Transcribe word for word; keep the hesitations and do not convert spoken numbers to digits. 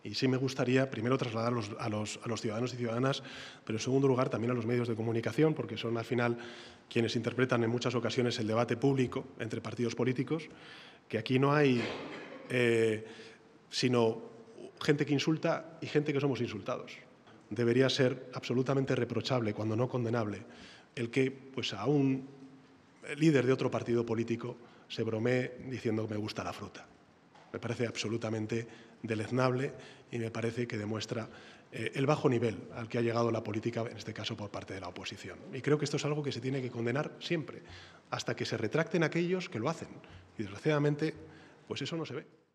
Y sí me gustaría, primero, trasladar a los, a, los, a los ciudadanos y ciudadanas, pero en segundo lugar también a los medios de comunicación, porque son al final quienes interpretan en muchas ocasiones el debate público entre partidos políticos, que aquí no hay eh, sino gente que insulta y gente que somos insultados. Debería ser absolutamente reprochable, cuando no condenable, el que pues, a un líder de otro partido político se bromee diciendo que me gusta la fruta. Me parece absolutamente deleznable y me parece que demuestra eh, el bajo nivel al que ha llegado la política, en este caso por parte de la oposición. Y creo que esto es algo que se tiene que condenar siempre, hasta que se retracten aquellos que lo hacen. Y desgraciadamente, pues eso no se ve.